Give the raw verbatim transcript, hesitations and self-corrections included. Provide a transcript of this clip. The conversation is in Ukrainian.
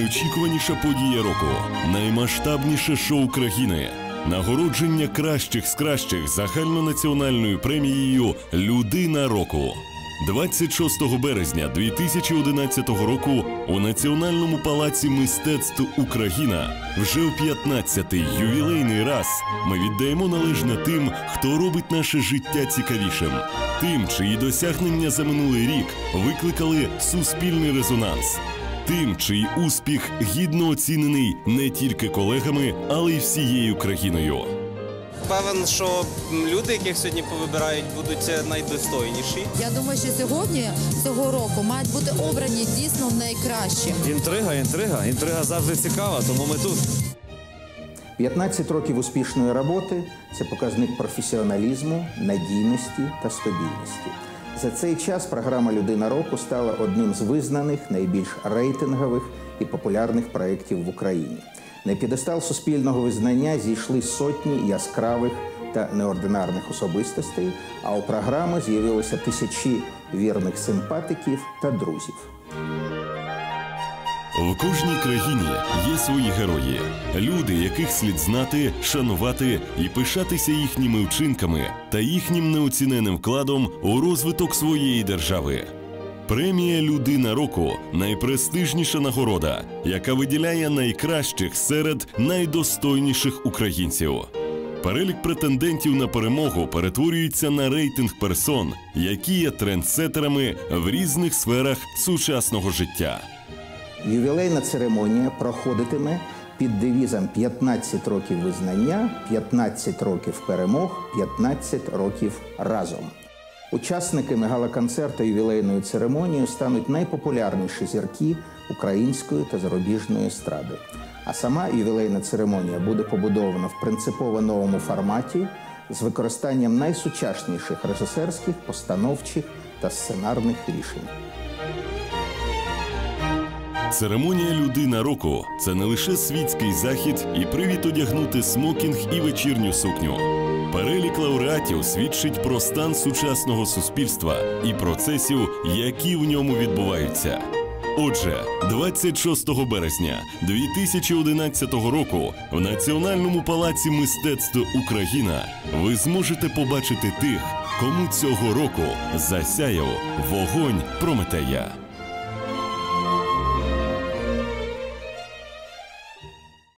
найочікуваніша подія року, наймасштабніше шоу країни, нагородження кращих з кращих загальнонаціональною премією «Людина року». двадцять шостого березня дві тисячі одинадцятого року у Національному палаці мистецтв «Україна» вже в п'ятнадцятий ювілейний раз ми віддаємо належне тим, хто робить наше життя цікавішим. Тим, чиї досягнення за минулий рік викликали суспільний резонанс. Тим, чий успіх гідно оцінений не тільки колегами, але й всією країною. Певен, що люди, яких сьогодні повибирають, будуть найдостойніші. Я думаю, що сьогодні, цього року, мають бути обрані дійсно найкращі. Інтрига, інтрига. Інтрига завжди цікава, тому ми тут. п'ятнадцять років успішної роботи – це показник професіоналізму, надійності та стабільності. За цей час програма «Людина року» стала одним з визнаних, найбільш рейтингових і популярних проєктів в Україні. На п'єдестал суспільного визнання зійшли сотні яскравих та неординарних особистостей, а у програми з'явилося тисячі вірних симпатиків та друзів. В кожній країні є свої герої. Люди, яких слід знати, шанувати і пишатися їхніми вчинками та їхнім неоціненим вкладом у розвиток своєї держави. Премія «Людина року» – найпрестижніша нагорода, яка виділяє найкращих серед найдостойніших українців. Перелік претендентів на перемогу перетворюється на рейтинг персон, які є трендсеттерами в різних сферах сучасного життя. Ювілейна церемонія проходитиме під девізом «п'ятнадцять років визнання, п'ятнадцять років перемог, п'ятнадцять років разом». Учасниками гала-концерту ювілейної церемонії стануть найпопулярніші зірки української та зарубіжної естради. А сама ювілейна церемонія буде побудована в принципово новому форматі з використанням найсучасніших режисерських, постановчих та сценарних рішень. Церемонія «Людина року» – це не лише світський захід і привід одягнути смокінг і вечірню сукню. Перелік лауреатів свідчить про стан сучасного суспільства і процесів, які в ньому відбуваються. Отже, двадцять шостого березня дві тисячі одинадцятого року в Національному палаці мистецтв «Україна» ви зможете побачити тих, кому цього року засяяв вогонь Прометея.